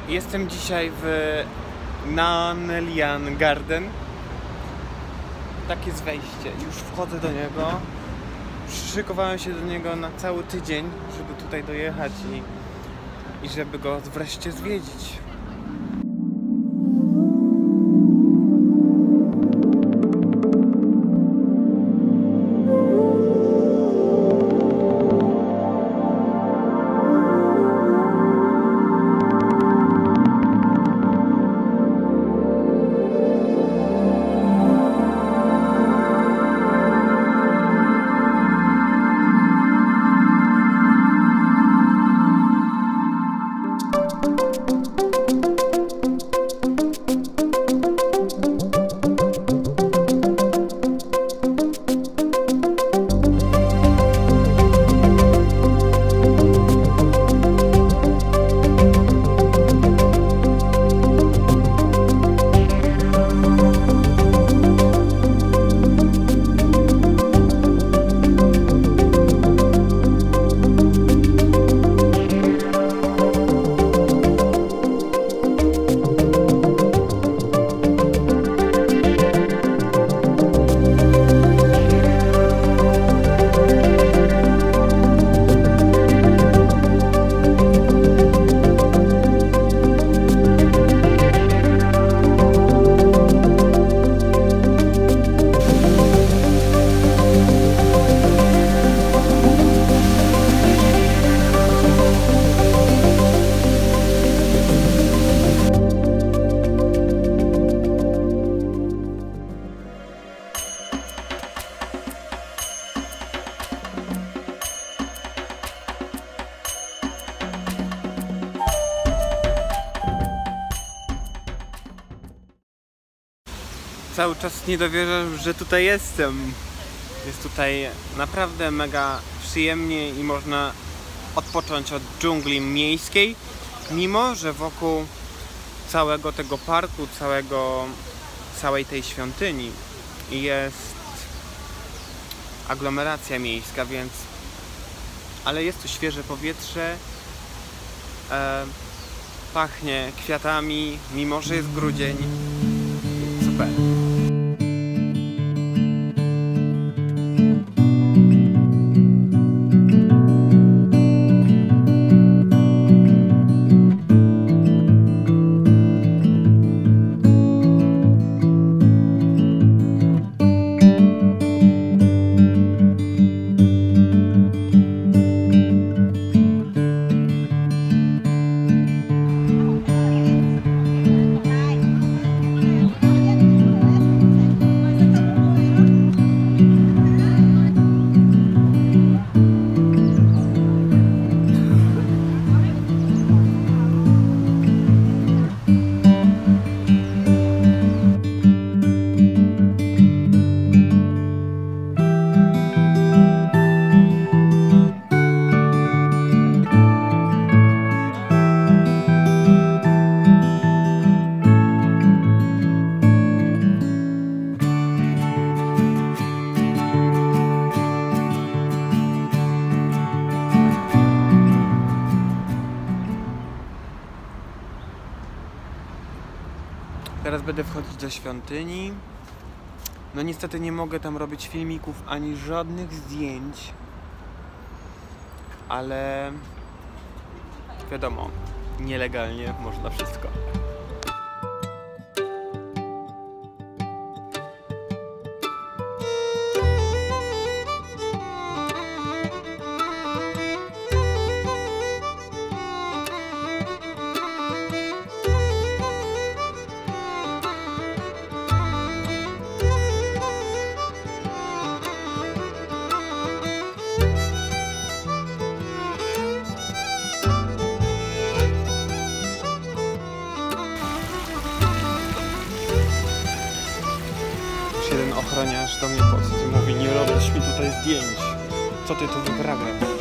Jestem dzisiaj w Nanylian Garden. Tak jest wejście. Już wchodzę do niego. Przyszykowałem się do niego na cały tydzień, żeby tutaj dojechać i żeby go wreszcie zwiedzić. Cały czas nie dowierzam, że tutaj jestem. Jest tutaj naprawdę mega przyjemnie i można odpocząć od dżungli miejskiej, mimo że wokół całego tego parku, całej tej świątyni jest aglomeracja miejska, więc ale jest tu świeże powietrze, pachnie kwiatami, mimo że jest grudzień. Super. Teraz będę wchodzić do świątyni. No niestety nie mogę tam robić filmików ani żadnych zdjęć. Ale wiadomo, nielegalnie można wszystko. Jeden ochroniarz do mnie podszedł i mówi: nie robisz mi tutaj zdjęć, co ty tu wyprawiasz?